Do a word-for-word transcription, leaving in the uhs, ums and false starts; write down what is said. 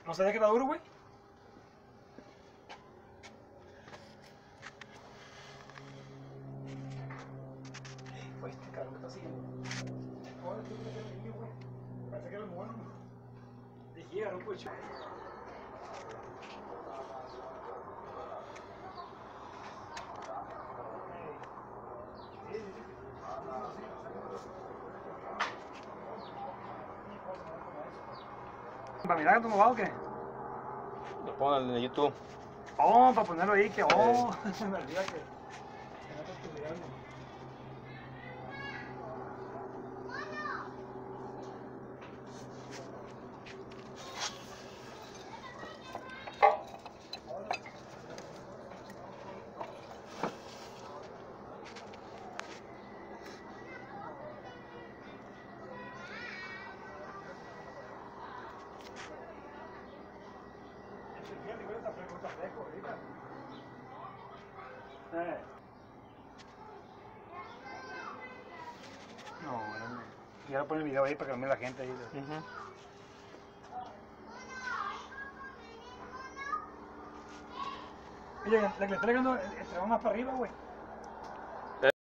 ¿No sabía que era duro, güey? Güey, este cabrón me está siguiendo. Ahora estoy viendo que me guió, güey. Parece que era el mono. Dije, era un coche. ¿Para mirar cómo va o qué? Lo pongo en YouTube. Oh, para ponerlo ahí, que oh, se me olvida que, que no te estoy mirando. Eh. No, no, ya lo pone el video ahí para que lo mire la gente ahí. Uh-huh. Oye, la que le está llegando, el más para arriba, güey.